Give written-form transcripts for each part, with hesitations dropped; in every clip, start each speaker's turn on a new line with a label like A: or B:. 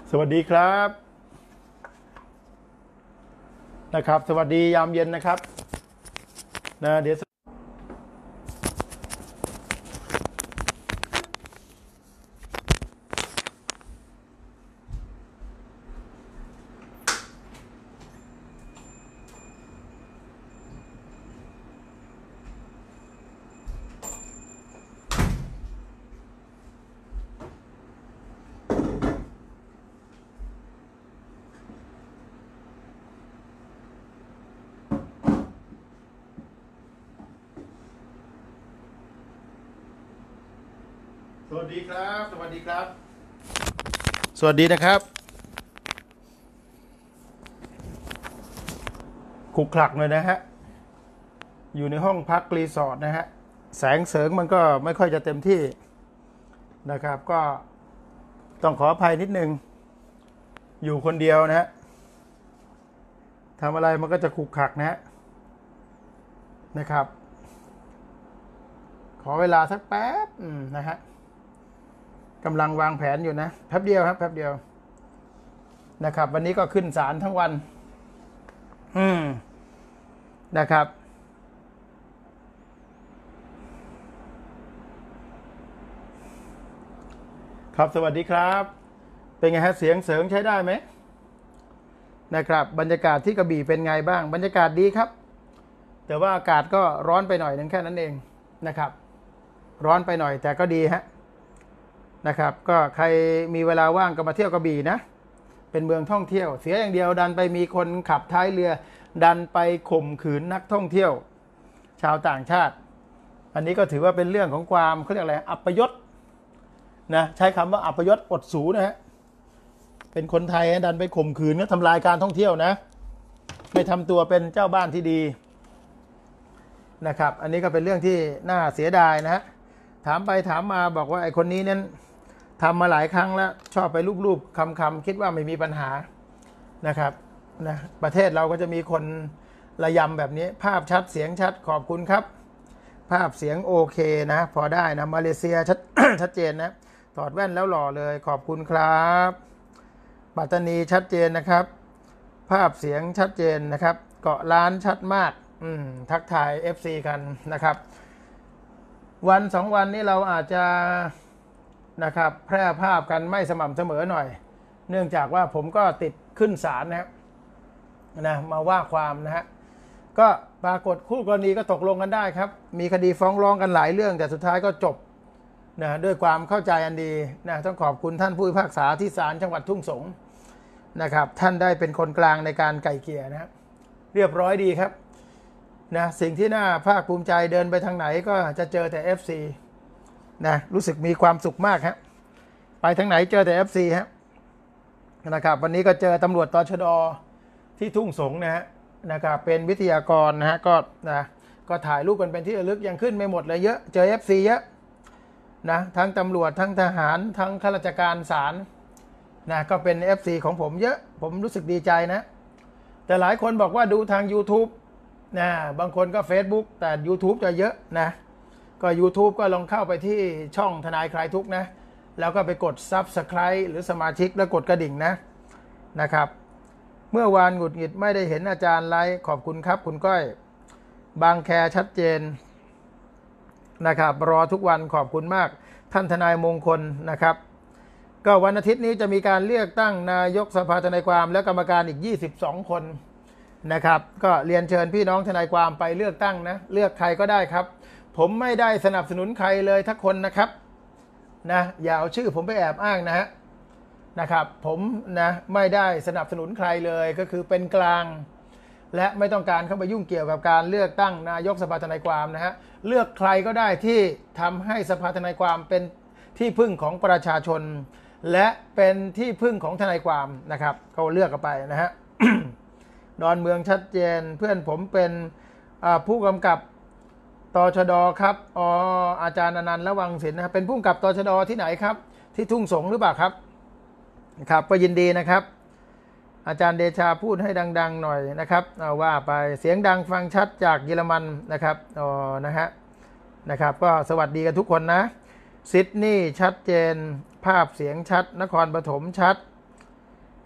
A: สวัสดีครับสวัสดียามเย็นนะครับเดี๋ยวสวัสดีครับสวัสดีครับสวัสดีนะครับขลุกขลักเลยนะฮะอยู่ในห้องพักรีสอร์ทนะฮะแสงเสริงมันก็ไม่ค่อยจะเต็มที่นะครับก็ต้องขออภัยนิดนึงอยู่คนเดียวนะฮะทำอะไรมันก็จะขลุกขลักนะครับขอเวลาสักแป๊บนะฮะกำลังวางแผนอยู่นะแป๊บเดียวครับแป๊บเดียวนะครับวันนี้ก็ขึ้นศาลทั้งวันนะครับครับสวัสดีครับเป็นไงฮะเสียงเสริงใช้ได้ไหมนะครับบรรยากาศที่กระบี่เป็นไงบ้างบรรยากาศดีครับแต่ว่าอากาศก็ร้อนไปหน่อยนึงแค่นั้นเองนะครับร้อนไปหน่อยแต่ก็ดีฮะนะครับก็ใครมีเวลาว่างก็มาเที่ยวกระบี่นะเป็นเมืองท่องเที่ยวเสียอย่างเดียวดันไปมีคนขับท้ายเรือดันไปข่มขืนนักท่องเที่ยวชาวต่างชาติอันนี้ก็ถือว่าเป็นเรื่องของความเขาเรียกอะไรอัปยศนะใช้คำว่าอัปยศอดสูนะฮะเป็นคนไทยดันไปข่มขืนก็ทำลายการท่องเที่ยวนะไม่ทำตัวเป็นเจ้าบ้านที่ดีนะครับอันนี้ก็เป็นเรื่องที่น่าเสียดายนะฮะถามไปถามมาบอกว่าไอ้คนนี้นั้นทำมาหลายครั้งแล้วชอบไปรูปๆคำคิดว่าไม่มีปัญหานะครับนะประเทศเราก็จะมีคนระยำแบบนี้ภาพชัดเสียงชัดขอบคุณครับภาพเสียงโอเคนะพอได้นะมาเลเซียชัด ชัดเจนนะถอดแว่นแล้วหล่อเลยขอบคุณครับปัตตานีชัดเจนนะครับภาพเสียงชัดเจนนะครับเกาะล้านชัดมากทักทาย FC กันนะครับวัน2วันนี้เราอาจจะนะครับแพร่ภาพกันไม่สม่ำเสมอหน่อยเนื่องจากว่าผมก็ติดขึ้นศาลนะมาว่าความนะฮะก็ปรากฏคู่กรณีก็ตกลงกันได้ครับมีคดีฟ้องร้องกันหลายเรื่องแต่สุดท้ายก็จบนะด้วยความเข้าใจอันดีนะต้องขอบคุณท่านผู้พิพากษาที่ศาลจังหวัดทุ่งสงนะครับท่านได้เป็นคนกลางในการไกล่เกลี่ยนะเรียบร้อยดีครับนะสิ่งที่น่าภาคภูมิใจเดินไปทางไหนก็จะเจอแต่ FC นะรู้สึกมีความสุขมากฮะไปทางไหนเจอแต่ FC ฮะนะครับวันนี้ก็เจอตำรวจตชด.ที่ทุ่งสงนะครับเป็นวิทยากรนะฮะก็ถ่ายรูปกันเป็นที่ระลึกยังขึ้นไม่หมดเลยเยอะเจอ FC เยอะนะทั้งตำรวจทั้งทหารทั้งข้าราชการศาลนะก็เป็น FC ของผมเยอะผมรู้สึกดีใจนะแต่หลายคนบอกว่าดูทาง YouTube นะบางคนก็ Facebook แต่ YouTube จะเยอะนะก็ YouTube ก็ลองเข้าไปที่ช่องทนายคลายทุกข์นะแล้วก็ไปกด Subscribe หรือสมาชิกแล้วกดกระดิ่งนะครับเมื่อวานหงุดหงิดไม่ได้เห็นอาจารย์ไลฟ์ขอบคุณครับคุณก้อยบางแคชัดเจนนะครับรอทุกวันขอบคุณมากท่านทนายมงคลนะครับก็วันอาทิตย์นี้จะมีการเลือกตั้งนายกสภาทนายความและกรรมการอีก22คนนะครับก็เรียนเชิญพี่น้องทนายความไปเลือกตั้งนะเลือกใครก็ได้ครับผมไม่ได้สนับสนุนใครเลยทักคนนะครับนะอย่าเอาชื่อผมไปแอบอ้างนะครับผมนะไม่ได้สนับสนุนใครเลยก็คือเป็นกลางและไม่ต้องการเข้าไปยุ่งเกี่ยวกับการเลือกตั้งนายกสภาทนายความนะฮะเลือกใครก็ได้ที่ทำให้สภาทนายความเป็นที่พึ่งของประชาชนและเป็นที่พึ่งของทนายความนะครับเขาเลือกกันไปนะฮะ ดอนเมืองชัดเจนเพื่อนผมเป็นผู้กำกับตชด.ครับอาจารย์อนันต์ระวังศิลป์นะครับเป็นผู้กำกับตชด.ที่ไหนครับที่ทุ่งสงหรือเปล่าครับครับก็ยินดีนะครับอาจารย์เดชาพูดให้ดังๆหน่อยนะครับเอาว่าไปเสียงดังฟังชัดจากเยอรมันนะครับนะครับก็สวัสดีกันทุกคนนะซิดนีย์ชัดเจนภาพเสียงชัดนครปฐมชัด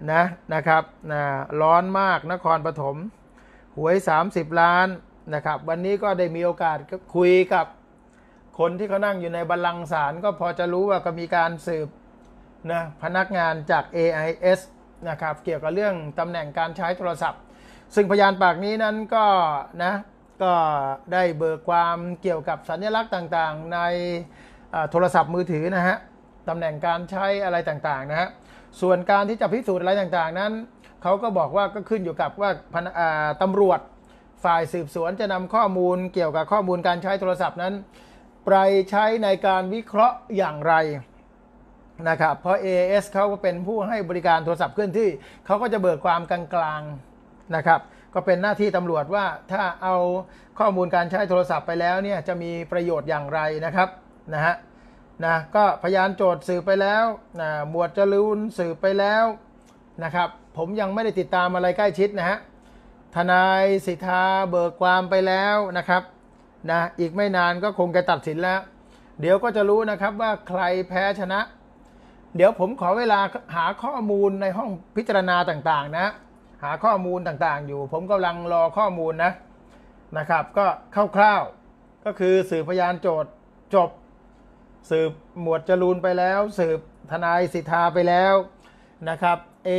A: นะครับร้อนมากนครปฐมหวย30 ล้านนะครับวันนี้ก็ได้มีโอกาสคุยกับคนที่เขานั่งอยู่ในบัลลังก์ศาลก็พอจะรู้ว่าก็มีการสืบนะพนักงานจาก AIS นะครับเกี่ยวกับเรื่องตำแหน่งการใช้โทรศัพท์ซึ่งพยานปากนี้นั้นก็ก็ได้เบิกความเกี่ยวกับสัญลักษณ์ต่างๆในโทรศัพท์มือถือนะฮะตำแหน่งการใช้อะไรต่างๆนะฮะส่วนการที่จะพิสูจน์อะไรต่างๆนั้นเขาก็บอกว่าก็ขึ้นอยู่กับว่าตำรวจฝ่ายสืบสวนจะนำข้อมูลเกี่ยวกับข้อมูลการใช้โทรศัพท์นั้นไปใช้ในการวิเคราะห์อย่างไรนะครับเพราะ AIS เขาก็เป็นผู้ให้บริการโทรศัพท์เคลื่อนที่เขาก็จะเบิกความกลางๆนะครับก็เป็นหน้าที่ตำรวจว่าถ้าเอาข้อมูลการใช้โทรศัพท์ไปแล้วเนี่ยจะมีประโยชน์อย่างไรนะครับก็พยานโจทย์สืบไปแล้วหมวดจรูนสืบไปแล้วนะครับผมยังไม่ได้ติดตามอะไรใกล้ชิดนะฮะทนายสิทธาเบิกความไปแล้วนะครับอีกไม่นานก็คงจะตัดสินแล้วเดี๋ยวก็จะรู้นะครับว่าใครแพ้ชนะเดี๋ยวผมขอเวลาหาข้อมูลในห้องพิจารณาต่างๆนะหาข้อมูลต่างๆอยู่ผมกำลังรอข้อมูลนะครับก็คร่าวๆก็คือสืบพยานโจทย์จบสืบหมวดจรูนไปแล้วสืบทนายสิทธาไปแล้วนะครับ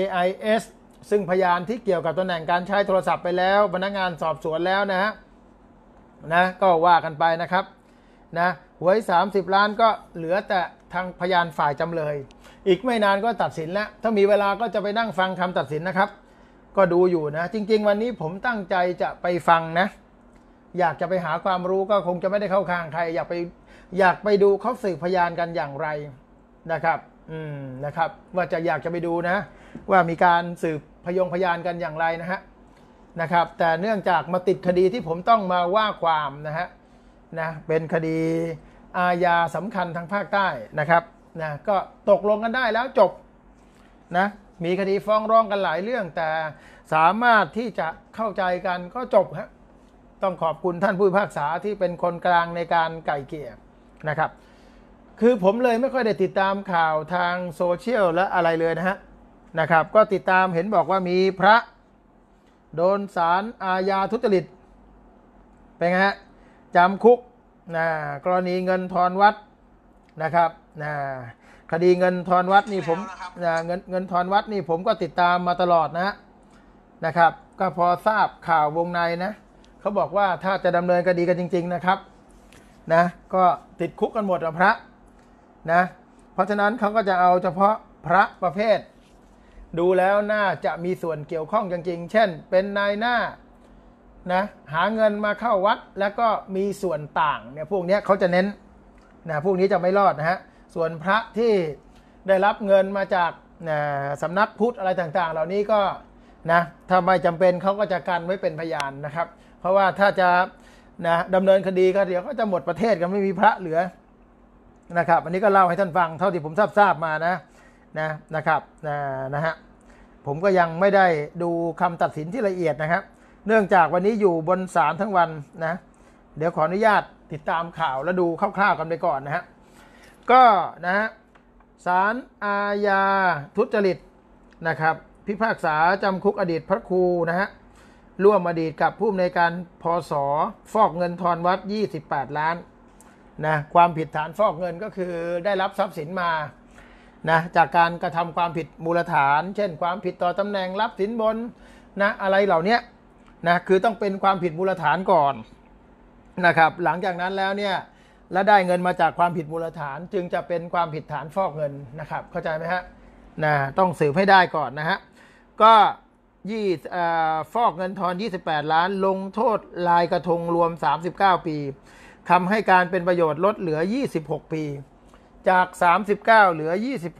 A: AIS ซึ่งพยานที่เกี่ยวกับตำแหน่งการใช้โทรศัพท์ไปแล้วพนักงานสอบสวนแล้วนะก็ว่ากันไปนะครับหวย30 ล้านก็เหลือแต่ทางพยานฝ่ายจำเลยอีกไม่นานก็ตัดสินแล้วถ้ามีเวลาก็จะไปนั่งฟังคำตัดสินนะครับก็ดูอยู่นะจริงๆวันนี้ผมตั้งใจจะไปฟังนะอยากจะไปหาความรู้ก็คงจะไม่ได้เข้าข้างใครอยากไปดูเขาสืบพยานกันอย่างไรนะครับนะครับว่าจะอยากจะไปดูนะว่ามีการสืบพยานกันอย่างไรนะครับแต่เนื่องจากมาติดคดีที่ผมต้องมาว่าความเป็นคดีอาญาสำคัญทางภาคใต้นะครับก็ตกลงกันได้แล้วจบมีคดีฟ้องร้องกันหลายเรื่องแต่สามารถที่จะเข้าใจกันก็จบต้องขอบคุณท่านผู้พิพากษาที่เป็นคนกลางในการไกล่เกลี่ยนะครับคือผมเลยไม่ค่อยได้ติดตามข่าวทางโซเชียลและอะไรเลยนะครับก็ติดตามเห็นบอกว่ามีพระโดนศาลอาญาทุจริตเป็นไงจำคุกกรณีเงินทอนวัดนะครับคดีเงินทอนวัดนี่ผมเงินทอนวัดนี่ผมก็ติดตามมาตลอดนะครับก็พอทราบข่าววงในเขาบอกว่าถ้าจะดำเนินคดีกันจริงๆนะครับก็ติดคุกกันหมดพระเพราะฉะนั้นเขาก็จะเอาเฉพาะพระประเภทดูแล้วน่าจะมีส่วนเกี่ยวข้องจริงๆเช่นเป็นนายหน้าหาเงินมาเข้าวัดแล้วก็มีส่วนต่างเนี่ยพวกนี้เขาจะเน้นพวกนี้จะไม่รอดส่วนพระที่ได้รับเงินมาจากสำนักพุทธอะไรต่างๆเหล่านี้ก็ถ้าไม่จำเป็นเขาก็จะกันไว้เป็นพยานนะครับเพราะว่าถ้าจะดำเนินคดีก็เดี๋ยวก็จะหมดประเทศกันไม่มีพระเหลือนะครับอันนี้ก็เล่าให้ท่านฟังเท่าที่ผมทราบมานะครับผมก็ยังไม่ได้ดูคำตัดสินที่ละเอียดนะครับเนื่องจากวันนี้อยู่บนศาลทั้งวันเดี๋ยวขออนุญาตติดตามข่าวแล้วดูคร่าวๆกันไปก่อนก็ศาลอาญาทุจริตนะครับพิพากษาจำคุกอดีตพระครูร่วมอดีตกับผู้อำนวยการพศฟอกเงินทอนวัด28 ล้านความผิดฐานฟอกเงินก็คือได้รับทรัพย์สินมาจากการกระทำความผิดมูลฐานเช่นความผิดต่อตำแหน่งรับสินบนอะไรเหล่านี้คือต้องเป็นความผิดมูลฐานก่อนนะครับหลังจากนั้นแล้วเนี่ยและได้เงินมาจากความผิดมูลฐานจึงจะเป็นความผิดฐานฟอกเงินนะครับเข้าใจไหมต้องสืบให้ได้ก่อนก็ฟอกเงินทอน28 ล้านลงโทษลายกระทงรวม39 ปีคำให้การเป็นประโยชน์ลดเหลือ26 ปีจาก39เหลือ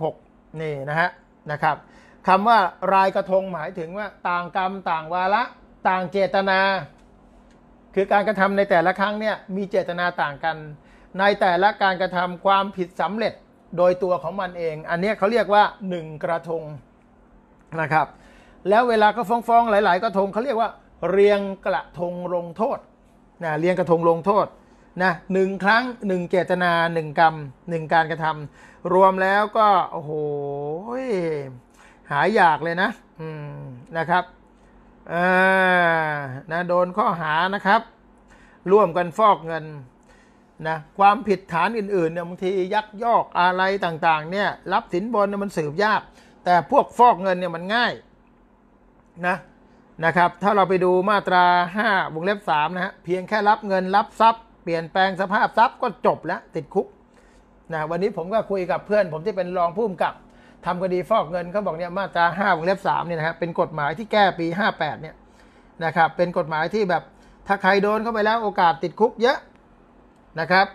A: 26นี่นะครับคำว่ารายกระทงหมายถึงว่าต่างกรรมต่างวาระต่างเจตนาคือการกระทำในแต่ละครั้งเนี่ยมีเจตนาต่างกันในแต่ละการกระทำความผิดสำเร็จโดยตัวของมันเองอันนี้เขาเรียกว่า1กระทงนะครับแล้วเวลาเขาฟ้องหลายๆกระทงเขาเรียกว่าเรียงกระทงลงโทษเรียงกระทงลงโทษ1 ครั้ง1เจตนา1 กรรม1การกระทำรวมแล้วก็โอ้โหหายอยากเลยนะนะครับนะโดนข้อหานะครับร่วมกันฟอกเงินนะความผิดฐานอื่นๆเนี่ยบางทียักยอกอะไรต่างๆเนี่ยรับสินบนเนี่ยมันสืบยากแต่พวกฟอกเงินเนี่ยมันง่ายนะครับถ้าเราไปดูมาตรา5 วงเล็บ 3นะฮะเพียงแค่รับเงินรับทรัพย์เปลี่ยนแปลงสภาพทรัพย์ก็จบแล้วติดคุกนะวันนี้ผมก็คุยกับเพื่อนผมที่เป็นรองผู้กำกับทำคดีฟอกเงินเขาบอกเนี่ยมาตรา5 วงเล็บ 3เนี่ยนะฮะเป็นกฎหมายที่แก้ปี58เนี่ยนะครับเป็นกฎหมายที่แบบถ้าใครโดนเข้าไปแล้วโอกาสติดคุกเยอะนะครับ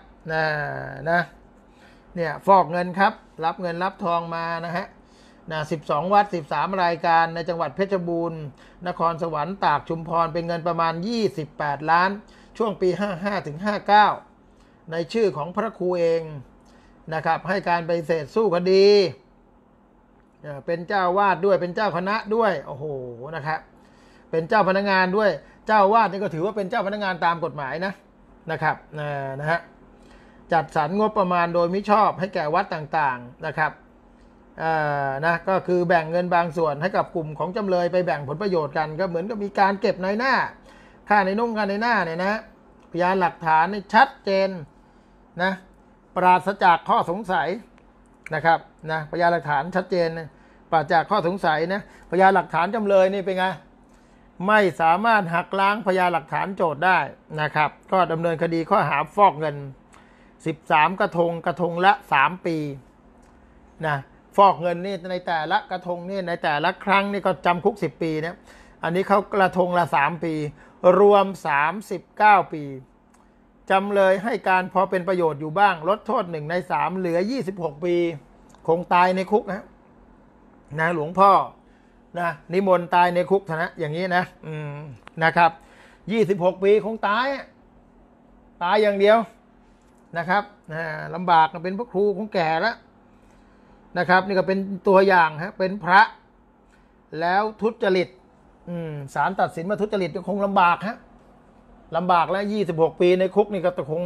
A: เนี่ยฟอกเงินครับรับเงินรับทองมานะฮะ12 วัด13 รายการในจังหวัดเพชรบูรณ์นครสวรรค์ตากชุมพรเป็นเงินประมาณ28 ล้านช่วงปี55ถึง59ในชื่อของพระครูเองนะครับให้การปฏิเสธสู้คดีเป็นเจ้าวาดด้วยเป็นเจ้าคณะด้วยโอ้โหนะครับเป็นเจ้าพนักงานด้วยเจ้าวาดนี่ก็ถือว่าเป็นเจ้าพนักงานตามกฎหมายนะครับนะฮะจัดสรรงบประมาณโดยมิชอบให้แก่วัดต่างๆนะครับก็คือแบ่งเงินบางส่วนให้กับกลุ่มของจำเลยไปแบ่งผลประโยชน์กันก็เหมือนกับมีการเก็บในหน้าค่าในนุ่งค่าในหน้าเนี่ยนะพยานหลักฐานนี่ชัดเจนนะปราศจากข้อสงสัยนะครับพยานหลักฐานชัดเจนปราศจากข้อสงสัยนะพยานหลักฐานจำเลยนี่เป็นไงไม่สามารถหักล้างพยานหลักฐานโจทย์ได้นะครับก็ดำเนินคดีข้อหาฟอกเงิน13 กระทงละ3 ปีนะฟอกเงินนี่ในแต่ละกระทงนี่ในแต่ละครั้งนี่ก็จำคุก10 ปีนะอันนี้เขากระทงละ3 ปีรวม39 ปีจำเลยให้การพอเป็นประโยชน์อยู่บ้างลดโทษ1 ใน 3เหลือ26 ปีคงตายในคุกนะหลวงพ่อนิมนต์ตายในคุกนะอย่างนี้นะครับ26 ปีคงตายอย่างเดียวนะครับลำบากเป็นพระครูคงแก่แล้วนะครับนี่ก็เป็นตัวอย่างเป็นพระแล้วทุจริตศาลตัดสินมาทุจริตก็คงลำบากลำบากแล้ว26 ปีในคุกนี่ก็คง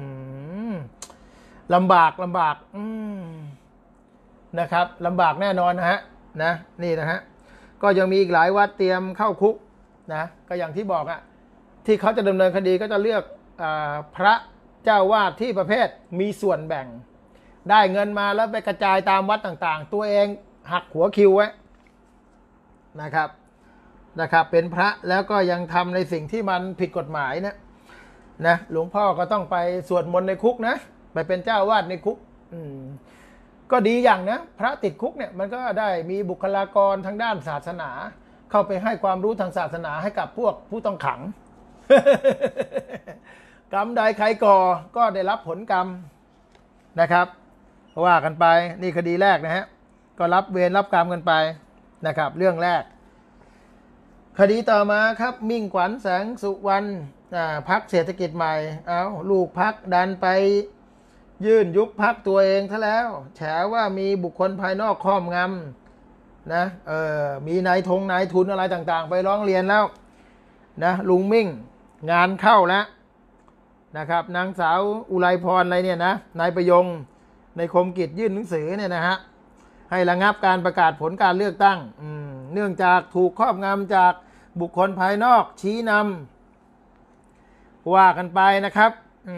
A: ลำบากนะครับลำบากแน่นอนนี่นะฮะก็ยังมีอีกหลายวัดเตรียมเข้าคุกก็อย่างที่บอกที่เขาจะดำเนินคดีก็จะเลือกพระเจ้าวาดที่ประเภทมีส่วนแบ่งได้เงินมาแล้วไปกระจายตามวัดต่างๆตัวเองหักหัวคิวไว้นะครับเป็นพระแล้วก็ยังทำในสิ่งที่มันผิดกฎหมายนะหลวงพ่อก็ต้องไปสวดมนต์ในคุกนะไปเป็นเจ้าวาดในคุกก็ดีอย่างนะพระติดคุกเนี่ยมันก็ได้มีบุคลากรทางด้านศาสนาเข้าไปให้ความรู้ทางศาสนาให้กับพวกผู้ต้องขัง กรรมใดใครก่อก็ได้รับผลกรรมนะครับว่ากันไปนี่คดีแรกนะฮะก็รับเวรรับกรรมกันไปนะครับเรื่องแรกคดีต่อมาครับมิ่งขวัญแสงสุวรรณพรรคเศรษฐกิจใหม่ลูกพรรคดันไปยื่นยุบพรรคตัวเองซะแล้วแฉว่ามีบุคคลภายนอกครอบงำมีนายทุนอะไรต่างๆไปร้องเรียนแล้วลุงมิ่งงานเข้าแล้วนะครับนางสาวอุไรพรอะไรเนี่ยนายประยงในคมกิจยื่นหนังสือเนี่ยนะฮะให้ระงับการประกาศผลการเลือกตั้งเนื่องจากถูกครอบงำจากบุคคลภายนอกชี้นำว่ากันไปนะครับ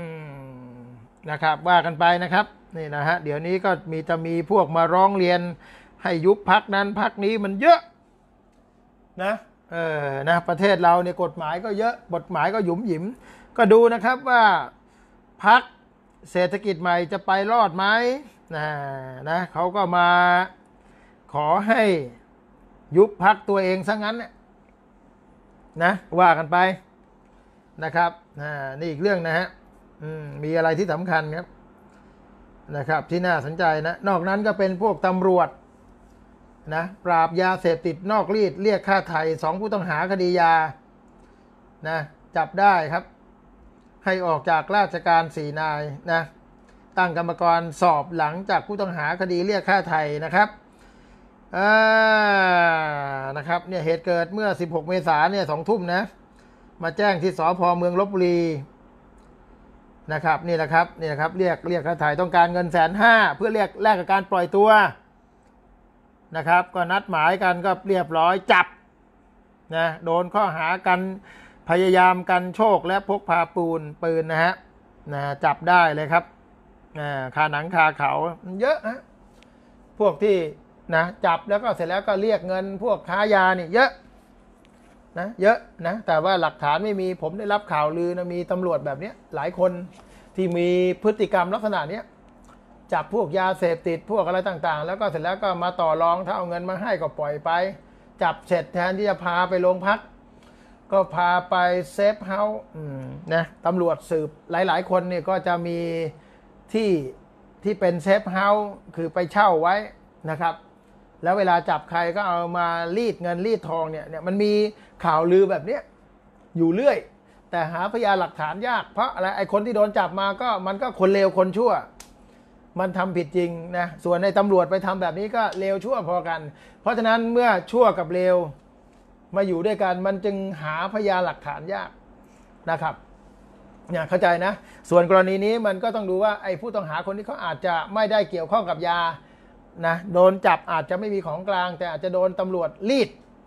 A: ว่ากันไปนะครับนี่นะฮะเดี๋ยวนี้ก็จะมีพวกมาร้องเรียนให้ยุบพรรคนั้นพรรคนี้มันเยอะนะประเทศเราเนี่ยกฎหมายก็เยอะกฎหมายก็หยุมหยิมก็ดูนะครับว่าพรรคเศรษฐกิจใหม่จะไปรอดไหมเขาก็มาขอให้ยุบพรรคตัวเองซะงั้นว่ากันไปนะครับนี่อีกเรื่องนะฮะมีอะไรที่สำคัญครับนะครับที่น่าสนใจนอกนั้นก็เป็นพวกตำรวจปราบยาเสพติดนอกรีดเรียกค่าไถ่2 ผู้ต้องหาคดียาจับได้ครับให้ออกจากราชการ4 นายตั้งกรรมการสอบหลังจากผู้ต้องหาคดีเรียกค่าไถ่นะครับเนี่ยเหตุเกิดเมื่อ16 เมษายนเนี่ย2 ทุ่มมาแจ้งที่สภ.เมืองลพบุรีนะครับนี่แหละครับเรียกค่าไถ่ต้องการเงิน150,000เพื่อแลกกับการปล่อยตัวนะครับก็นัดหมายกันก็เรียบร้อยจับนะโดนข้อหากันพยายามกันโชคและพกพาปืนนะฮะจับได้เลยครับคาหนังคาเขาเยอะนะพวกที่นะจับแล้วก็เสร็จแล้วก็เรียกเงินพวกค้ายานี่เยอะนะแต่ว่าหลักฐานไม่มีผมได้รับข่าวลือนะมีตำรวจแบบนี้หลายคนที่มีพฤติกรรมลักษณะนี้จับพวกยาเสพติดพวกอะไรต่างๆแล้วก็เสร็จแล้วก็มาต่อรองถ้าเอาเงินมาให้ก็ปล่อยไปจับเสร็จแทนที่จะพาไปโรงพักก็พาไปเซฟเฮาส์นะตำรวจสืบหลายๆคนเนี่ยก็จะมีที่เป็นเซฟเฮาส์คือไปเช่าไว้นะครับแล้วเวลาจับใครก็เอามารีดเงินรีดทองเนี่ยมันมีข่าวลือแบบนี้อยู่เรื่อยแต่หาพยานหลักฐานยากเพราะอะไรไอ้คนที่โดนจับมาก็มันก็คนเลวคนชั่วมันทำผิดจริงนะส่วนในตำรวจไปทำแบบนี้ก็เลวชั่วพอกันเพราะฉะนั้นเมื่อชั่วกับเลวมาอยู่ด้วยกันมันจึงหาพยานหลักฐานยากนะครับเนี่ยเข้าใจนะส่วนกรณีนี้มันก็ต้องดูว่าไอ้ผู้ต้องหาคนนี้เขาอาจจะไม่ได้เกี่ยวข้องกับยานะโดนจับอาจจะไม่มีของกลางแต่อาจจะโดนตำรวจรีด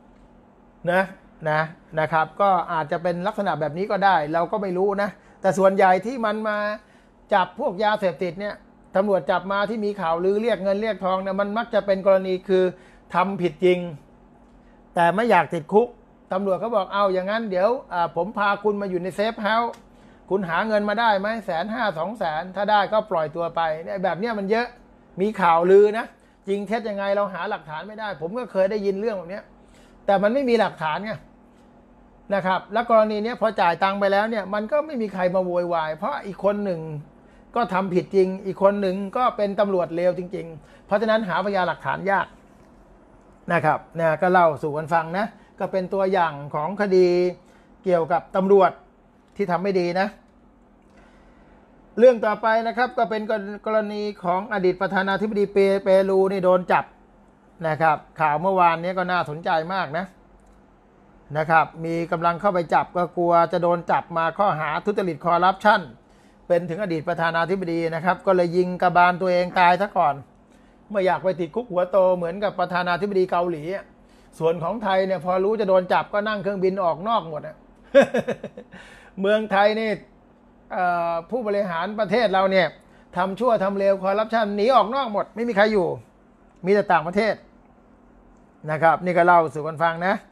A: นะครับก็อาจจะเป็นลักษณะแบบนี้ก็ได้เราก็ไม่รู้นะแต่ส่วนใหญ่ที่มันมาจับพวกยาเสพติดเนี่ยตำรวจจับมาที่มีข่าวลือเรียกเงินเรียกทองเนี่ยมันมักจะเป็นกรณีคือทำผิดจริงแต่ไม่อยากติดคุกตำรวจเขาบอกเอาอย่างนั้นเดี๋ยวผมพาคุณมาอยู่ในเซฟเฮาส์คุณหาเงินมาได้ไหม150,000-200,000ถ้าได้ก็ปล่อยตัวไปเนี่ยแบบนี้มันเยอะมีข่าวลือนะจริงเท็จยังไงเราหาหลักฐานไม่ได้ผมก็เคยได้ยินเรื่องแบบนี้แต่มันไม่มีหลักฐานไงนะครับแล้วกรณีนี้พอจ่ายตังค์ไปแล้วเนี่ยมันก็ไม่มีใครมาโวยวายเพราะอีกคนหนึ่งก็ทำผิดจริงอีกคนหนึ่งก็เป็นตำรวจเลวจริงๆเพราะฉะนั้นหาพยานหลักฐานยากนะครับเนี่ยก็เล่าสู่กันฟังนะก็เป็นตัวอย่างของคดีเกี่ยวกับตำรวจที่ทำไม่ดีนะเรื่องต่อไปนะครับก็เป็นกรณีของอดีตประธานาธิบดีเปรูนี่โดนจับนะครับข่าวเมื่อวานนี้ก็น่าสนใจมากนะครับมีกำลังเข้าไปจับก็กลัวจะโดนจับมาข้อหาทุจริตคอร์รัปชันเป็นถึงอดีตประธานาธิบดีนะครับก็เลยยิงกระบาลตัวเองตายซะก่อนไม่อยากไปติดคุกหัวโตเหมือนกับประธานาธิบดีเกาหลีส่วนของไทยเนี่ยพอรู้จะโดนจับก็นั่งเครื่องบินออกนอกหมดเมืองไทยนี่ผู้บริหารประเทศเราเนี่ยทำชั่วทำเลวคอร์รัปชันหนีออกนอกหมดไม่มีใครอยู่มีแต่ต่างประเทศนะครับนี่ก็เล่าสู่กันฟังนะ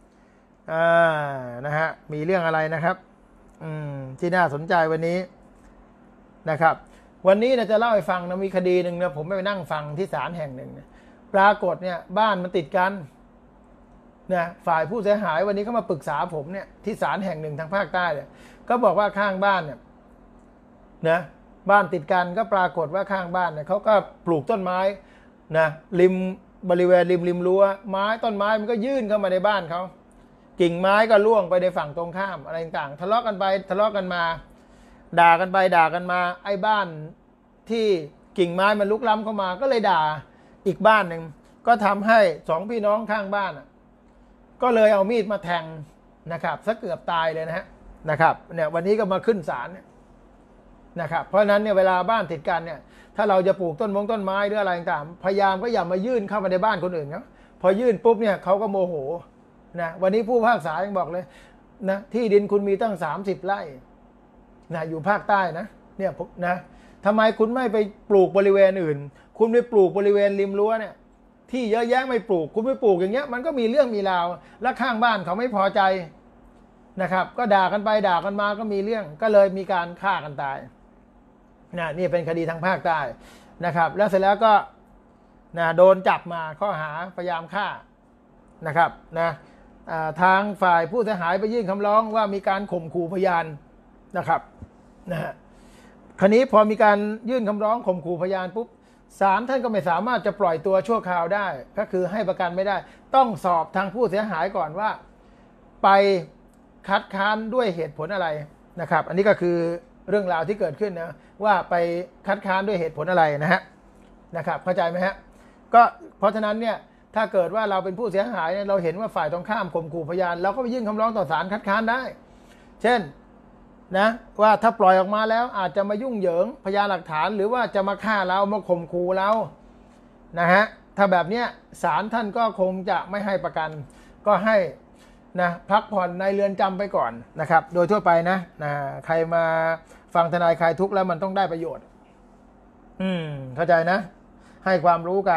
A: นะฮะมีเรื่องอะไรนะครับที่น่าสนใจวันนี้นะครับวันนี้จะเล่าให้ฟังนะมีคดีหนึ่งนะผมไปนั่งฟังที่ศาลแห่งหนึ่งนะปรากฏเนี่ยบ้านมันติดกันนะฝ่ายผู้เสียหายวันนี้เขามาปรึกษาผมเนี่ยที่ศาลแห่งหนึ่งทางภาคใต้เนี่ยก็บอกว่าข้างบ้านเนี่ยนะบ้านติดกันก็ปรากฏว่าข้างบ้านเนี่ยเขาก็ปลูกต้นไม้นะริมบริเวณริมรั้วไม้ต้นไม้มันก็ยื่นเข้ามาในบ้านเขากิ่งไม้ก็ล่วงไปในฝั่งตรงข้ามอะไรต่างๆทะเลาะกันไปทะเลาะกันมาด่ากันไปด่ากันมาไอ้บ้านที่กิ่งไม้มันลุกล้ำเข้ามาก็เลยด่าอีกบ้านหนึ่งก็ทำให้สองพี่น้องข้างบ้านก็เลยเอามีดมาแทงนะครับซะเกือบตายเลยนะครับเนี่ยวันนี้ก็มาขึ้นศาลนะครับเพราะฉะนั้นเนี่ยเวลาบ้านติดกันเนี่ยถ้าเราจะปลูกต้นไม้หรืออะไรต่างๆพยายามก็อย่ามายื่นเข้ามาในบ้านคนอื่นครับพอยื่นปุ๊บเนี่ยเขาก็โมโหนะวันนี้ผู้พิพากษายังบอกเลยนะที่ดินคุณมีตั้ง30 ไร่นะอยู่ภาคใต้นะเนี่ยนะทำไมคุณไม่ไปปลูกบริเวณอื่นคุณไปปลูกบริเวณริมรั้วเนี่ยที่เยอะแยะไม่ปลูกคุณไปปลูกอย่างเงี้ยมันก็มีเรื่องมีราวและข้างบ้านเขาไม่พอใจนะครับก็ด่ากันไปด่ากันมาก็มีเรื่องก็เลยมีการฆ่ากันตายนะนี่เป็นคดีทางภาคใต้นะครับแล้วเสร็จแล้วก็นะโดนจับมาข้อหาพยายามฆ่านะครับนะทางฝ่ายผู้เสียหายไปยื่นคำร้องว่ามีการข่มขู่พยานนะครับนะฮะคราวนี้พอมีการยื่นคำร้องข่มขู่พยานปุ๊บศาลท่านก็ไม่สามารถจะปล่อยตัวชั่วคราวได้ก็คือให้ประกันไม่ได้ต้องสอบทางผู้เสียหายก่อนว่าไปคัดค้านด้วยเหตุผลอะไรนะครับอันนี้ก็คือเรื่องราวที่เกิดขึ้นนะว่าไปคัดค้านด้วยเหตุผลอะไรนะครับเข้าใจไหมฮะก็เพราะฉะนั้นเนี่ยถ้าเกิดว่าเราเป็นผู้เสียหายเนี่ยเราเห็นว่าฝ่ายตรงข้ามข่มขู่พยานเราก็ไปยื่นคำร้องต่อศาลคัดค้านได้เช่นนะว่าถ้าปล่อยออกมาแล้วอาจจะมายุ่งเหยิงพยานหลักฐานหรือว่าจะมาฆ่าเรามาข่มขู่เรานะฮะถ้าแบบเนี้ยศาลท่านก็คงจะไม่ให้ประกันก็ให้นะพักผ่อนในเรือนจำไปก่อนนะครับโดยทั่วไปนะใครมาฟังทนายคลายทุกข์แล้วมันต้องได้ประโยชน์เข้าใจนะให้ความรู้กัน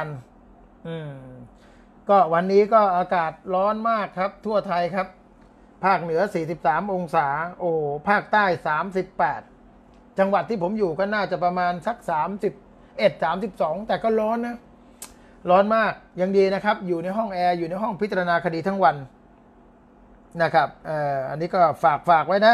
A: ก็วันนี้ก็อากาศร้อนมากครับทั่วไทยครับภาคเหนือ43องศาโอ้ภาคใต้38จังหวัดที่ผมอยู่ก็น่าจะประมาณสัก31 32แต่ก็ร้อนนะร้อนมากยังดีนะครับอยู่ในห้องแอร์อยู่ในห้องพิจารณาคดีทั้งวันนะครับอันนี้ก็ฝากไว้นะ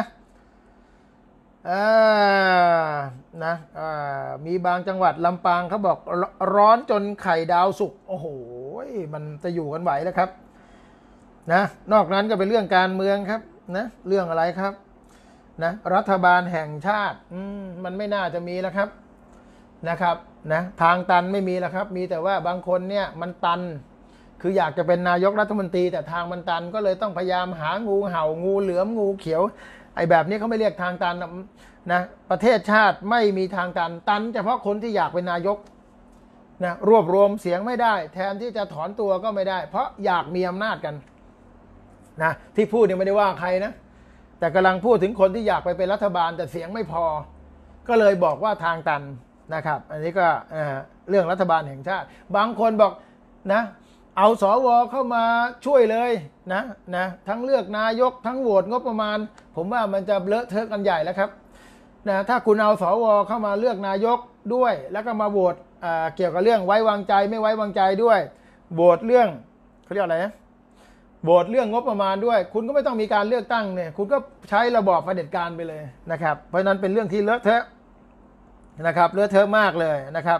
A: มีบางจังหวัดลำปางเขาบอกร้อนจนไข่ดาวสุกโอ้โหมันจะอยู่กันไหวแล้วครับนะนอกนั้นก็เป็นเรื่องการเมืองครับนะเรื่องอะไรครับนะรัฐบาลแห่งชาติมันไม่น่าจะมีแล้วครับนะครับนะทางตันไม่มีแล้วครับมีแต่ว่าบางคนเนี่ยมันตันคืออยากจะเป็นนายกรัฐมนตรีแต่ทางมันตันก็เลยต้องพยายามหางูเห่างูเหลือมงูเขียวไอ้แบบนี้เขาไม่เรียกทางตันนะประเทศชาติไม่มีทางตันเฉพาะคนที่อยากเป็นนายกนะรวบรวมเสียงไม่ได้แทนที่จะถอนตัวก็ไม่ได้เพราะอยากมีอำนาจกันนะที่พูดเนี่ยไม่ได้ว่าใครนะแต่กำลังพูดถึงคนที่อยากไปเป็นรัฐบาลแต่เสียงไม่พอก็เลยบอกว่าทางตันนะครับอันนี้ก็เรื่องรัฐบาลแห่งชาติบางคนบอกนะเอาสวเข้ามาช่วยเลยนะทั้งเลือกนายกทั้งโหวตงบประมาณผมว่ามันจะเลอะเทอะกันใหญ่แล้วครับนะถ้าคุณเอาสวเข้ามาเลือกนายกด้วยแล้วก็มาโหวตเกี่ยวกับเรื่องไว้วางใจไม่ไว้วางใจด้วยโหวตเรื่องเขาเรียกอะไรนะโหวตเรื่องงบประมาณด้วยคุณก็ไม่ต้องมีการเลือกตั้งเนี่ยคุณก็ใช้ระบอบเผด็จการไปเลยนะครับเพราะฉะนั้นเป็นเรื่องที่เลอะเทอะนะครับเลอะเทอะมากเลยนะครับ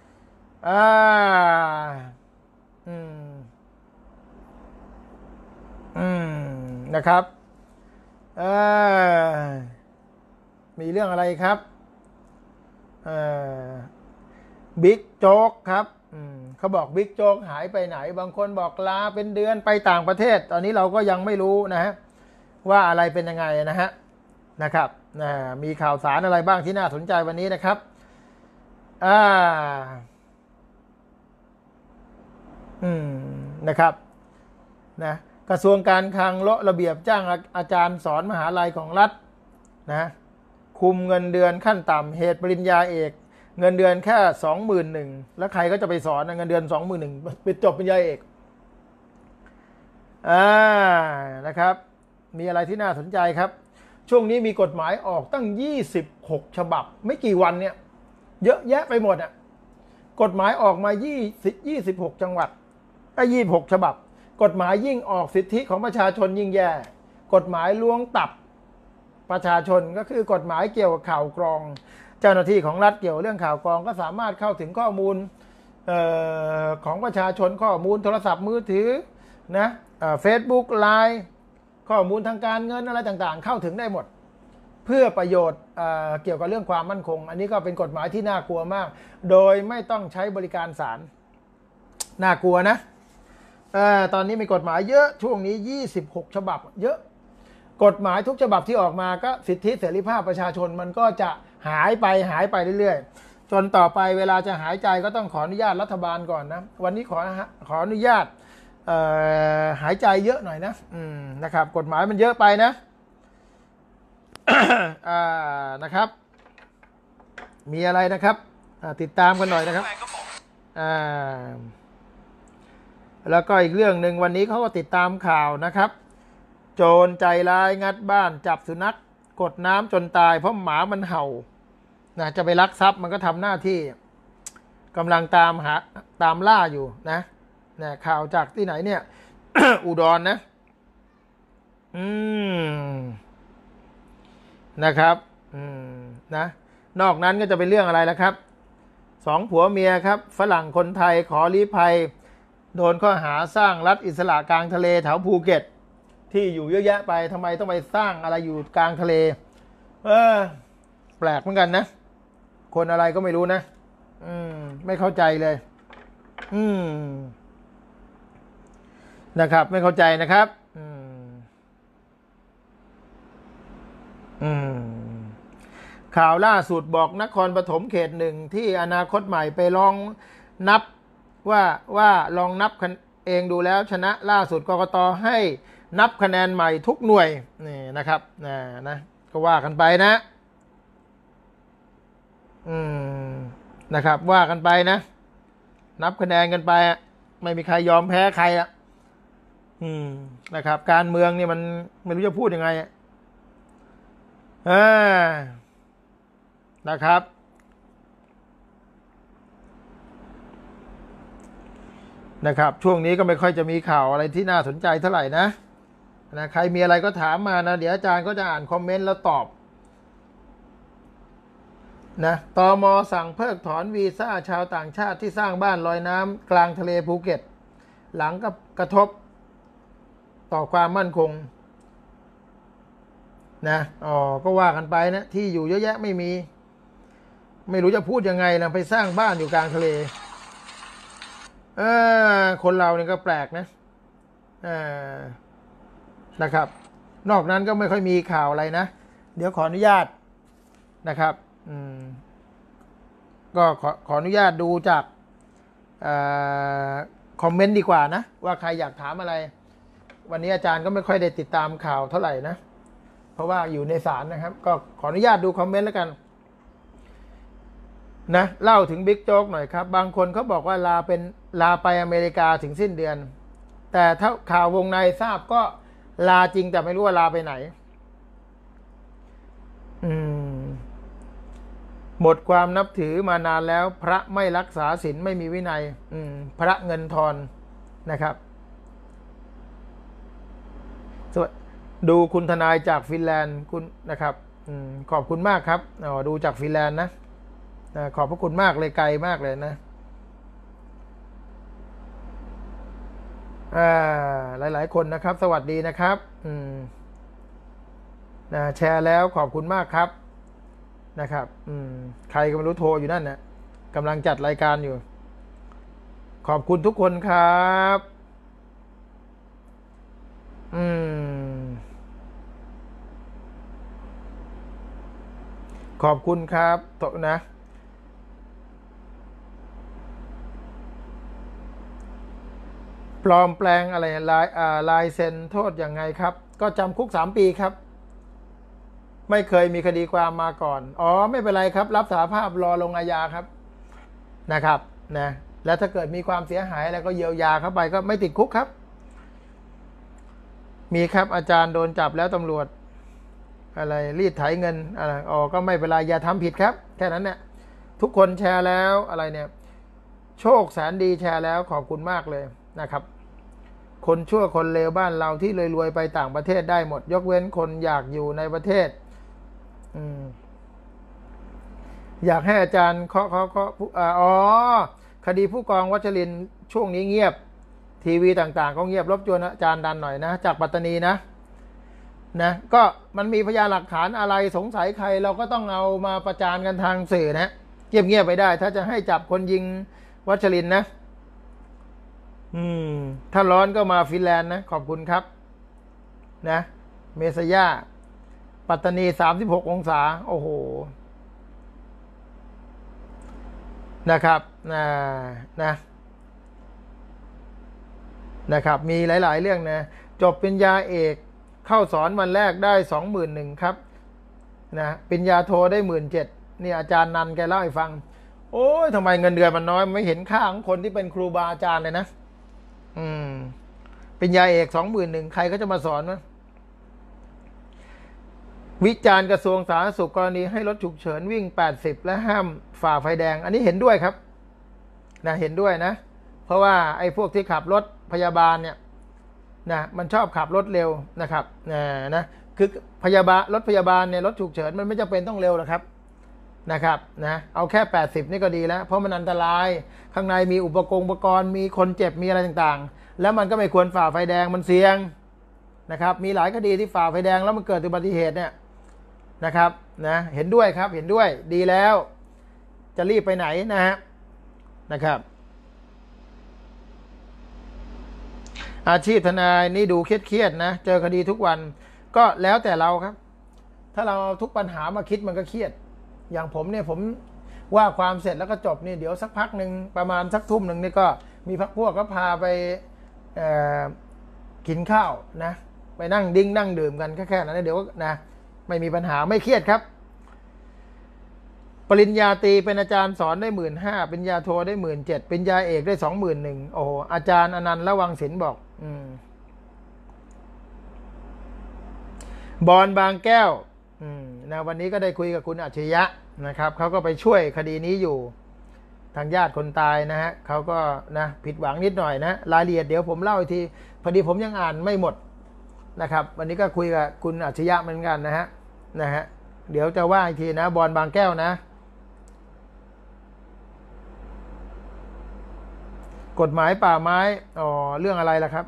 A: นะครับมีเรื่องอะไรครับบิ๊กโจ๊กครับเขาบอกบิ๊กโจ๊กหายไปไหนบางคนบอกลาเป็นเดือนไปต่างประเทศตอนนี้เราก็ยังไม่รู้นะฮะว่าอะไรเป็นยังไงนะครับมีข่าวสารอะไรบ้างที่น่าสนใจวันนี้นะครับนะครับนะกระทรวงการคลังเลาะระเบียบจ้างอาจารย์สอนมหาลัยของรัฐนะคุมเงินเดือนขั้นต่ำเหตุปริญญาเอกเงินเดือนแค่21,000แล้วใครก็จะไปสอนเงินเดือน21,000ปิดจบปริญญาเอกนะครับมีอะไรที่น่าสนใจครับช่วงนี้มีกฎหมายออกตั้ง26ฉบับไม่กี่วันเนี่ยเยอะแยะไปหมดกฎหมายออกมา26จังหวัด26ฉบับกฎหมายยิ่งออกสิทธิของประชาชนยิ่งแย่กฎหมายล้วงตับประชาชนก็คือกฎหมายเกี่ยวกับข่าวกรองเจ้าหน้าที่ของรัฐเกี่ยวเรื่องข่าวกรองก็สามารถเข้าถึงข้อมูลของประชาชนข้อมูลโทรศัพท์มือถือนะFacebook LINE ข้อมูลทางการเงินอะไรต่างๆเข้าถึงได้หมดเพื่อประโยชน์เกี่ยวกับเรื่องความมั่นคงอันนี้ก็เป็นกฎหมายที่น่ากลัวมากโดยไม่ต้องใช้บริการศาลน่ากลัวนะตอนนี้มีกฎหมายเยอะช่วงนี้26ฉบับเยอะกฎหมายทุกฉบับที่ออกมาก็สิทธิเสรีภาพประชาชนมันก็จะหายไปเรื่อยๆจนต่อไปเวลาจะหายใจก็ต้องขออนุญาตรัฐบาลก่อนนะวันนี้ขออนุญาตหายใจเยอะหน่อยนะครับกฎหมายมันเยอะไปนะ นะครับมีอะไรนะครับติดตามกันหน่อยนะครับแล้วก็อีกเรื่องหนึ่งวันนี้เขาก็ติดตามข่าวนะครับโจรใจร้ายงัดบ้านจับสุนัขกดน้ำจนตายเพราะหมามันเห่านะจะไปลักทรัพย์มันก็ทำหน้าที่กำลังตามล่าอยู่นะข่าวจากที่ไหนเนี่ย อุดรนะนะครับนะนอกนั้นก็จะเป็นเรื่องอะไรล่ะครับ2ผัวเมียครับฝรั่งคนไทยขอลี้ภัยโดนข้อหาสร้างรัฐอิสระกลางทะเลแถวภูเก็ตที่อยู่เยอะแยะไปทำไมต้องไปสร้างอะไรอยู่กลางทะเลแปลกเหมือนกันนะคนอะไรก็ไม่รู้นะไม่เข้าใจเลยนะครับไม่เข้าใจนะครับข่าวล่าสุดบอกนครปฐมเขต 1ที่อนาคตใหม่ไปลองนับว่าลองนับเองดูแล้วชนะล่าสุดกกตให้นับคะแนนใหม่ทุกหน่วยนี่นะครับนะก็ว่ากันไปนะนะครับว่ากันไปนะนับคะแนนกันไปไม่มีใครยอมแพ้ใครละนะครับการเมืองนี่มันไม่รู้จะพูดยังไงนะครับช่วงนี้ก็ไม่ค่อยจะมีข่าวอะไรที่น่าสนใจเท่าไหร่นะใครมีอะไรก็ถามมานะเดี๋ยวอาจารย์ก็จะอ่านคอมเมนต์แล้วตอบนะตม.สั่งเพิกถอนวีซ่าชาวต่างชาติที่สร้างบ้านลอยน้ำกลางทะเลภูเก็ตหลังกับกระทบต่อความมั่นคงนะก็ว่ากันไปนะที่อยู่เยอะแยะไม่รู้จะพูดยังไงนะไปสร้างบ้านอยู่กลางทะเลคนเราเนี่ยก็แปลกนะครับนอกนั้นก็ไม่ค่อยมีข่าวอะไรนะเดี๋ยวขออนุญาตนะครับก็ขออนุญาตดูจากคอมเมนต์ดีกว่านะว่าใครอยากถามอะไรวันนี้อาจารย์ก็ไม่ค่อยได้ติดตามข่าวเท่าไหร่นะเพราะว่าอยู่ในศาลนะครับก็ขออนุญาตดูคอมเมนต์แล้วกันนะเล่าถึงบิ๊กโจ๊กหน่อยครับบางคนเขาบอกว่าลาไปอเมริกาถึงสิ้นเดือนแต่ถ้าข่าววงในทราบก็ลาจริงแต่ไม่รู้ว่าลาไปไหนหมดความนับถือมานานแล้วพระไม่รักษาศีลไม่มีวินัยพระเงินทอนนะครับดูคุณทนายจากฟินแลนด์คุณนะครับขอบคุณมากครับดูจากฟินแลนด์นะขอบพระคุณมากเลยไกลมากเลยนะหลายๆคนนะครับสวัสดีนะครับแชร์แล้วขอบคุณมากครับนะครับใครก็ไม่รู้โทรอยู่นั่นนะกำลังจัดรายการอยู่ขอบคุณทุกคนครับขอบคุณครับนะปลอมแปลงอะไรลายเซ็นโทษยังไงครับก็จำคุก3 ปีครับไม่เคยมีคดีความมาก่อนไม่เป็นไรครับรับสารภาพรอลงอาญาครับนะครับนะแล้วถ้าเกิดมีความเสียหายแล้วก็เยียวยาเข้าไปก็ไม่ติดคุกครับมีครับอาจารย์โดนจับแล้วตำรวจอะไรรีดไถเงินอะไรก็ไม่เป็นไรอย่าทำผิดครับแค่นั้นเนี่ยทุกคนแชร์แล้วอะไรเนี่ยโชคแสนดีแชร์แล้วขอบคุณมากเลยนะครับคนชั่วคนเลวบ้านเราที่รวยๆไปต่างประเทศได้หมดยกเว้นคนอยากอยู่ในประเทศอยากให้อาจารย์เคาะคดีผู้กองวัชรินทร์ช่วงนี้เงียบทีวีต่างๆก็เงียบรบกวนอาจารย์ดันหน่อยนะจากปัตตานีนะก็มันมีพยานหลักฐานอะไรสงสัยใครเราก็ต้องเอามาประจานกันทางสื่อนะเงียบไปได้ถ้าจะให้จับคนยิงวัชรินทร์นะถ้าร้อนก็มาฟินแลนด์นะขอบคุณครับนะเมสยาปัตตานี36 องศาโอ้โหนะครับนะครับมีหลายๆเรื่องนะจบปริญญาเอกเข้าสอนวันแรกได้ 21,000 ครับนะปริญญาโทได้ 17,000นี่อาจารย์นันแกเล่าให้ฟังโอ้ยทำไมเงินเดือนมันน้อยไม่เห็นค่าของคนที่เป็นครูบาอาจารย์เลยนะปริญญาเอก 21,000ใครก็จะมาสอนวะวิจารณ์กระทรวงสาธารณสุขกรณีให้รถฉุกเฉินวิ่ง80และห้ามฝ่าไฟแดงอันนี้เห็นด้วยครับนะเห็นด้วยนะเพราะว่าไอ้พวกที่ขับรถพยาบาลเนี่ยนะมันชอบขับรถเร็วนะครับนะคือรถพยาบาลเนี่ยรถฉุกเฉินมันไม่จำเป็นต้องเร็วหรอกครับนะครับนะเอาแค่80นี่ก็ดีแล้วเพราะมันอันตรายข้างในมีอุปกรณ์มีคนเจ็บมีอะไรต่างๆแล้วมันก็ไม่ควรฝ่าไฟแดงมันเสี่ยงนะครับมีหลายคดีที่ฝ่าไฟแดงแล้วมันเกิดอุบัติเหตุเนี่ยนะครับนะเห็นด้วยครับเห็นด้วยดีแล้วจะรีบไปไหนนะครับอาชีพทนายนี่ดูเครียดนะเจอคดีทุกวันก็แล้วแต่เราครับถ้าเราทุกปัญหามาคิดมันก็เครียดอย่างผมเนี่ยผมว่าความเสร็จแล้วก็จบนี่เดี๋ยวสักพักหนึ่งประมาณสักทุ่มหนึ่งนี่ก็มีพรรคพวกก็พาไปกินข้าวนะไปนั่งดิ้งนั่งดื่มกันแค่นั้นเดี๋ยวนะไม่มีปัญหาไม่เครียดครับปริญญาตรีเป็นอาจารย์สอนได้15,000ปริญญาโทได้17,000ปริญญาเอกได้21,000โอ้โหอาจารย์อนันต์ระวังศิลป์บอกบอลบางแก้วนะวันนี้ก็ได้คุยกับคุณอัจฉริยะนะครับเขาก็ไปช่วยคดีนี้อยู่ทางญาติคนตายนะฮะเขาก็นะผิดหวังนิดหน่อยนะรายละเอียดเดี๋ยวผมเล่าอีกทีพอดีผมยังอ่านไม่หมดนะครับวันนี้ก็คุยกับคุณอัจฉริยะเหมือนกันนะฮะเดี๋ยวจะว่าอีกทีนะบอลบางแก้วนะกฎหมายป่าไม้เรื่องอะไรล่ะครับ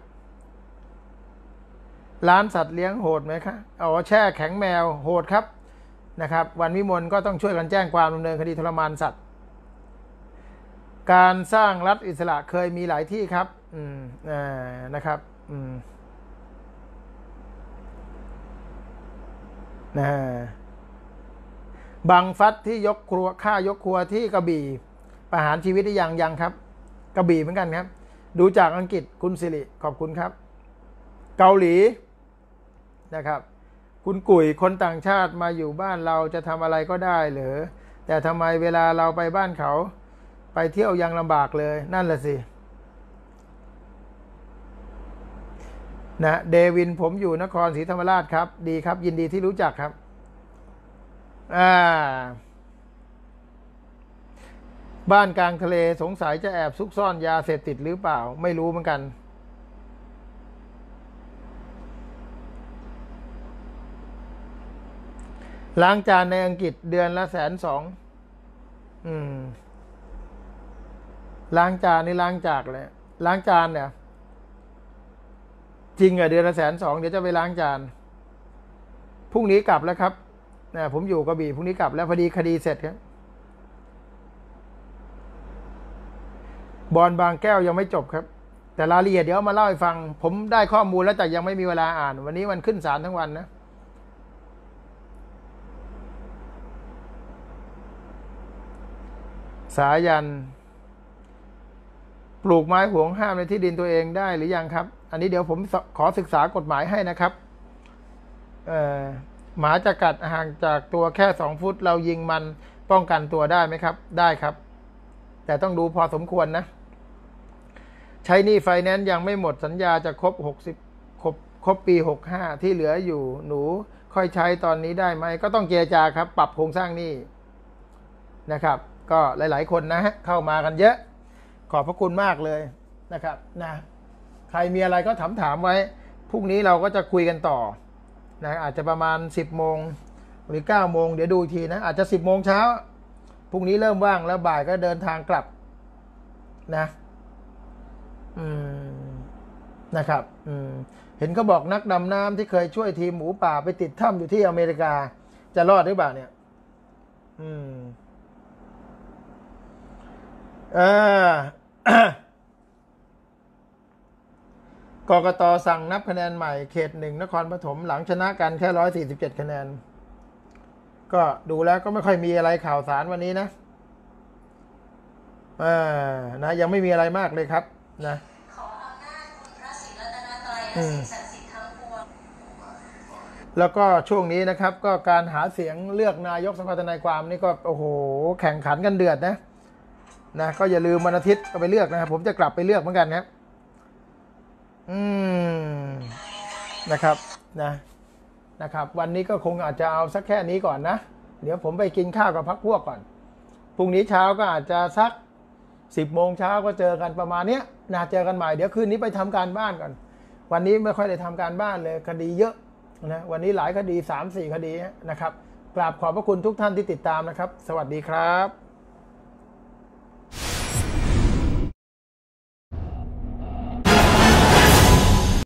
A: ร้านสัตว์เลี้ยงโหดไหมคะแช่แข็งแมวโหดครับนะครับวันวิมลก็ต้องช่วยกันแจ้งความดำเนินคดีทรมานสัตว์การสร้างรัฐอิสระเคยมีหลายที่ครับนะครับบังฟัดที่ยกครัวฆ่ายกครัวที่กระบี่ประหารชีวิตได้ยังครับกระบี่เหมือนกันครับดูจากอังกฤษคุณสิริขอบคุณครับเกาหลีนะครับคุณกุ๋ยคนต่างชาติมาอยู่บ้านเราจะทำอะไรก็ได้เหรอแต่ทำไมเวลาเราไปบ้านเขาไปเที่ยวยังลำบากเลยนั่นแหละสินะเดวินผมอยู่นครศรีธรรมราชครับดีครับยินดีที่รู้จักครับบ้านกลางทะเลสงสัยจะแอบซุกซ่อนยาเสพติดหรือเปล่าไม่รู้เหมือนกันล้างจานในอังกฤษเดือนละ120,000ล้างจานนี่ล้างจากเลยล้างจานเนี่ยจริงเดือนละ120,000เดี๋ยวจะไปล้างจานพรุ่งนี้กลับแล้วครับผมอยู่กระบี่พรุ่งนี้กลับแล้วพอดีคดีเสร็จครับบอลบางแก้วยังไม่จบครับแต่รายละเอียดเดี๋ยวมาเล่าให้ฟังผมได้ข้อมูลแล้วแต่ยังไม่มีเวลาอ่านวันนี้มันขึ้นศาลทั้งวันนะสายันปลูกไม้ห่วงห้ามในที่ดินตัวเองได้หรือยังครับอันนี้เดี๋ยวผมขอศึกษากฎหมายให้นะครับหมาจะกัดห่างจากตัวแค่2 ฟุตเรายิงมันป้องกันตัวได้ไหมครับได้ครับแต่ต้องดูพอสมควรนะใช้หนี้ไฟแนนซ์ยังไม่หมดสัญญาจะครบปี65ที่เหลืออยู่หนูค่อยใช้ตอนนี้ได้ไหมก็ต้องเจรจาครับปรับโครงสร้างหนี้นะครับก็หลายๆคนนะฮะเข้ามากันเยอะขอบพระคุณมากเลยนะครับนะใครมีอะไรก็ถามไว้พรุ่งนี้เราก็จะคุยกันต่อนะอาจจะประมาณ10 โมงหรือ9 โมงเดี๋ยวดูทีนะอาจจะ10 โมงเช้าพรุ่งนี้เริ่มว่างแล้วบ่ายก็เดินทางกลับนะนะครับเห็นเขาบอกนักดำน้ำที่เคยช่วยทีมหมูป่าไปติดถ้ำอยู่ที่อเมริกาจะรอดหรือเปล่าเนี่ยกกต.สั่งนับคะแนนใหม่เขต1นครปฐมหลังชนะกันแค่147 คะแนนก็ดูแล้วก็ไม่ค่อยมีอะไรข่าวสารวันนี้นะยังไม่มีอะไรมากเลยครับนะขออำนาจคุณพระศรีรัตนตรัยและสิ่งศักดิ์สิทธิ์ทั้งปวงแล้วก็ช่วงนี้นะครับก็การหาเสียงเลือกนายกสภาทนายความนี่ก็โอ้โหแข่งขันกันเดือดนะก็อย่าลืมวันอาทิตย์ก็ไปเลือกนะครับผมจะกลับไปเลือกเหมือนกันครับนะครับนะครับวันนี้ก็คงอาจจะเอาสักแค่นี้ก่อนนะเดี๋ยวผมไปกินข้าวกับพรรคพวกก่อนพรุ่งนี้เช้าก็อาจจะสัก10 โมงเช้าก็เจอกันประมาณนี้เจอกันใหม่เดี๋ยวคืนนี้ไปทำการบ้านก่อนวันนี้ไม่ค่อยได้ทำการบ้านเลยคดีเยอะนะวันนี้หลายคดี 3-4 คดีนะครับกราบขอบพระคุณทุกท่านที่ติดตามนะครับสวัสดีครับ